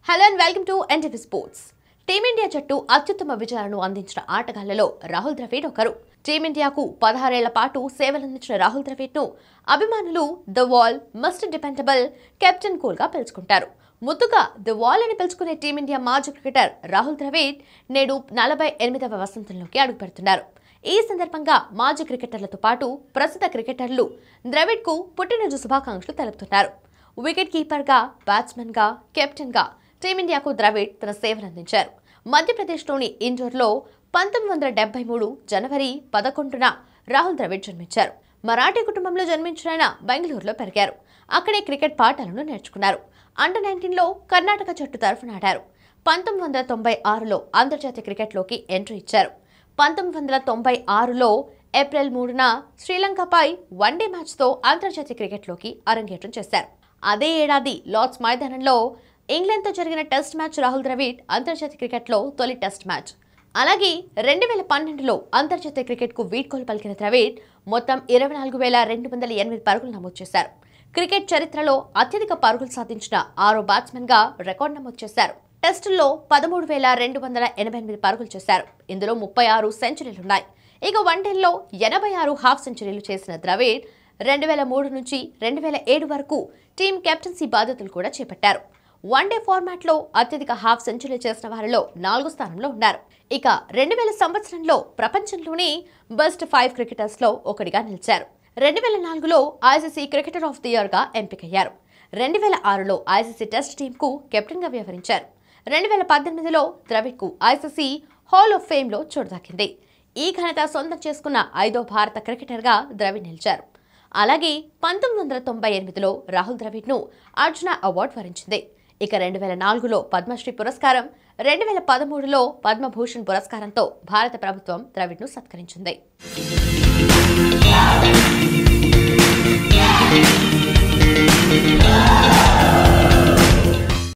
Hello and welcome to Ntv Sports. Team India జట్టు అత్యుత్తమ విజయాలను అందించిన ఆటగాళ్లలో రాహుల్ ద్రవిడ్ ఒకరు. టీమ్ ఇండియాకు 16 ఏళ్ల పాటు సేవలందించిన రాహుల్ ద్రవిడ్ ను అభిమానులు the wall mister dependable captain cool గా పిలుచుకుంటారు. ముద్దుగా ద వాల్ అని పిలుచుకునే టీమిండియా మాజీ క్రికెటర్ రాహుల్ ద్రవిడ్ నేడు 48వ వసంతంలోకి అడుగుపెడుతున్నారు. ఈ సందర్భంగా మాజీ క్రికెటర్లతో పాటు ప్రస్తుత క్రికెటర్లు ద్రవిడ్ కు పుట్టినరోజు శుభాకాంక్షలు తెలుపుతున్నారు. వికెట్ కీపర్ గా, బ్యాట్స్మెన్ గా, కెప్టెన్ గా టీమిండియాకు ద్రవిడ్ తన సేవలందించారు. మధ్యప్రదేశ్లోని ఇండోర్లో 1973 జనవరి 11న రాహుల్ ద్రవిడ్ జన్మించారు. మరాఠీ కుటుంబంలో జన్మించిన ఆయన బెంగళూరులో పెరిగారు. అక్కడే క్రికెట్ పాఠాలను నేర్చుకున్నారు. అండర్ 19లో కర్ణాటక జట్టు తరఫున ఆడారు. 1996లో అంతర్జాతీయ క్రికెట్లోకి ఎంట్రీ ఇచ్చారు. 1996లో ఏప్రిల్ 3న శ్రీలంకపై వన్డే మ్యాచ్తో అంతర్జాతీయ క్రికెట్లోకి అరంగేట్రం చేశారు. అదే ఏడాది లార్డ్స్ మైదానంలో ఇంగ్లాండ్తో జరిగిన టెస్ట్ మ్యాచ్ రాహుల్ ద్రవిడ్ అంతర్జాతీయ క్రికెట్లో తొలి టెస్ట్ మ్యాచ్. అలాగే 2012లో అంతర్జాతీయ క్రికెట్కు వీడ్కోలు పలికిన ద్రవిడ్ మొత్తం 24,208 పరుగులు నమోదు చేశారు. క్రికెట్ చరిత్రలో అత్యధిక పరుగులు సాధించిన 6వ బ్యాట్స్మెన్గా రికార్డు నమోదు చేశారు. టెస్టుల్లో 13,288 పరుగులు చేశారు. ఇందులో 36 సెంచరీలున్నాయి. ఇక వన్డేల్లో 86 హాఫ్ సెంచరీలు చేసిన ద్రవిడ్ 2003 నుంచి 2007 వరకు టీం కెప్టెన్సీ బాధ్యతలు కూడా చేపట్టారు. వన్డే ఫార్మాట్లో అత్యధిక హాఫ్ సెంచరీ చేసిన వారిలో 4వ స్థానంలో ఉన్నారు. ఇక 2000 సంవత్సరంలో ప్రపంచంలోని బెస్ట్ 5 క్రికెటర్స్లో ఒకటిగా నిలిచారు. 2004లో ICC cricketer of the year గా ఎంపికయ్యారు. 2006లో ఐసీసీ టెస్ట్ టీంకు కెప్టెన్ గా వ్యవహరించారు. 2018లో ద్రవిడ్ కు ఐసీసీ హాల్ ఆఫ్ ఫేమ్ లో చోటు దక్కింది. ఈ ఘనత సొంతం చేసుకున్న 5వ భారత క్రికెటర్ గా ద్రవిడ్ నిలిచారు. అలాగే 1998లో రాహుల్ ద్రవిడ్ ను అర్జున అవార్డు వరించింది. ఇక 2004లో పద్మశ్రీ పురస్కారం, 2013లో పద్మభూషణ్ పురస్కారంతో భారత ప్రభుత్వం ద్రవిడ్ ను సత్కరించింది.